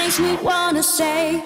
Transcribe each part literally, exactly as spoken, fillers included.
makes me wanna say.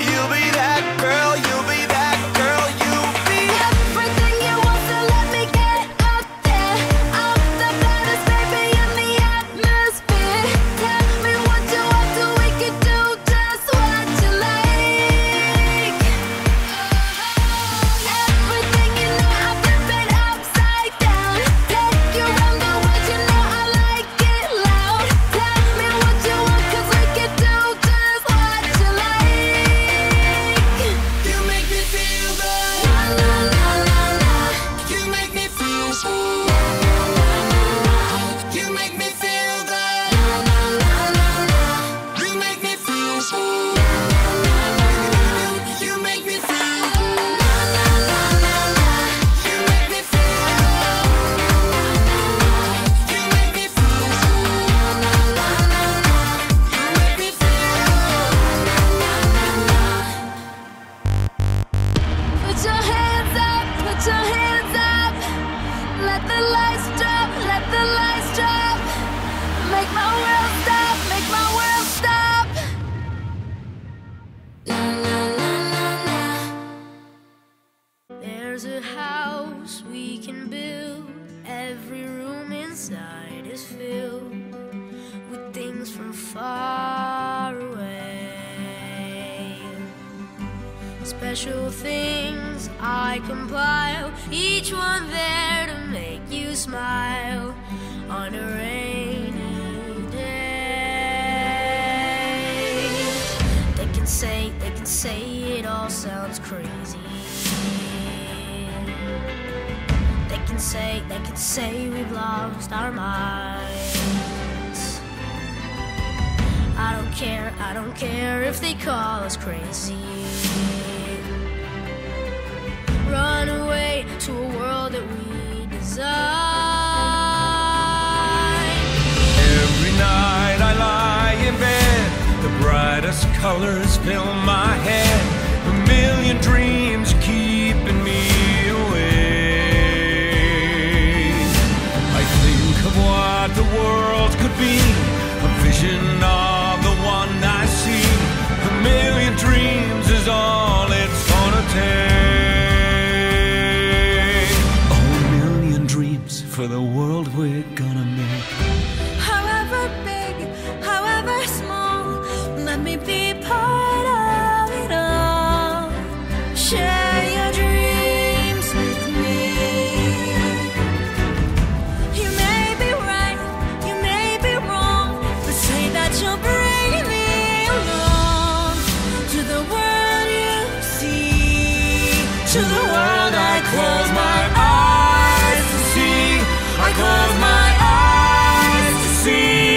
Everything you want, so let me get There's a house we can build. Every room inside is filled with things from far away. Special things I compile, each one there to make you smile on a rainy day. They can say, they can say it all sounds crazy. They can say, they can say we've lost our minds. I don't care, I don't care if they call us crazy. Run away to a world that we design. Every night I lie in bed, the brightest colors fill my head. A million dreams keeping me awake. I think of what the world could be, a vision of the one I see. A million dreams is all it's gonna take. Oh, a million dreams for the world we're gonna make. However big, however small, let me be part of it all. Share your dreams with me. You may be right, you may be wrong, but say that you'll bring me along to the world you see, to the world I close my eyes to see. I close my eyes to see.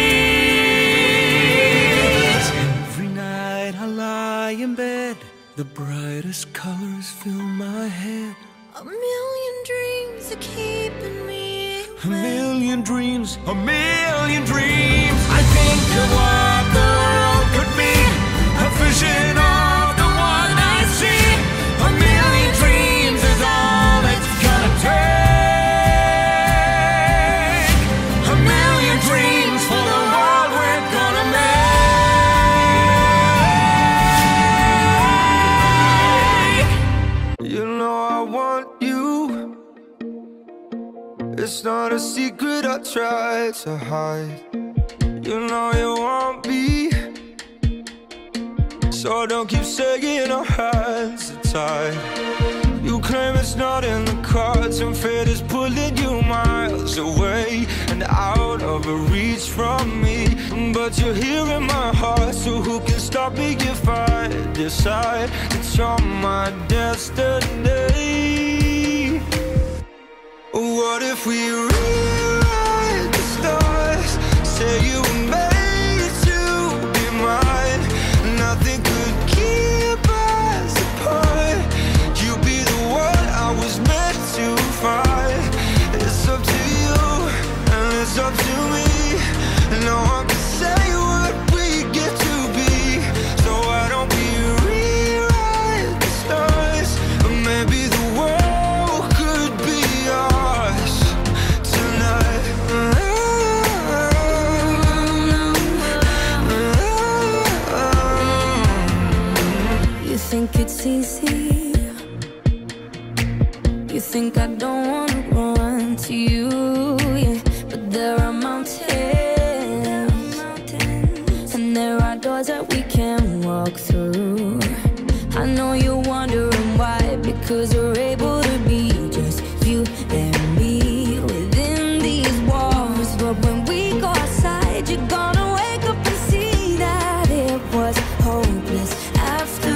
Every night I lie in bed, the brightest colors fill my head. A million dreams are keeping me A million dreams, a million dreams. I think of what the world could be, a vision of the one I see. A million dreams is all it's gonna take. A million dreams for the world we're gonna make. You know I want you. It's not a secret I try to hide. You know you want me, so don't keep saying our hands are tied. You claim it's not in the cards, and fate is pulling you miles away and out of reach from me. But you're here in my heart, so who can stop me if I decide that you're my destiny? What if we rewrite the stars? Say you were made to be mine. Nothing could keep us apart. You be the one I was meant to find. It's up to you and it's up to me. No one can say what we get to be. So why don't we rewrite the stars? Or maybe the world could be ours tonight. You think it's easy? You think I don't wanna run to you, yeah. But there are mountains, and there are doors that we can walk through. I know you're wondering why, because we're able to be just you and me within these walls. But when we go outside, you're gonna wake up and see that it was hopeless after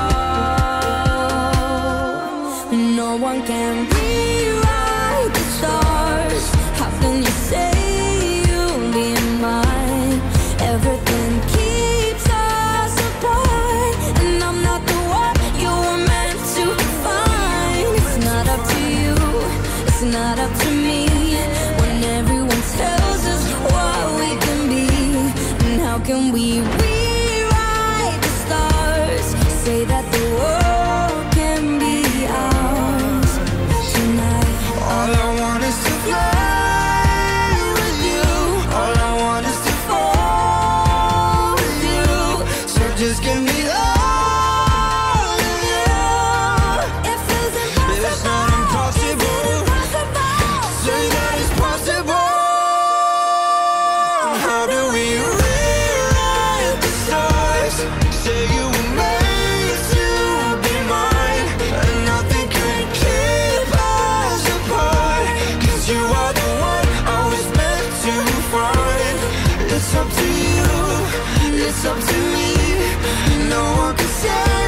all. No one can rewrite the stars. How can you say you'll be mine? Everything keeps us apart, and I'm not the one you were meant to find. It's not up to you, it's not up to me, when everyone tells us what we can be. And how can we rewrite the stars? Say that the world can be ours tonight. it's up to me. No one can say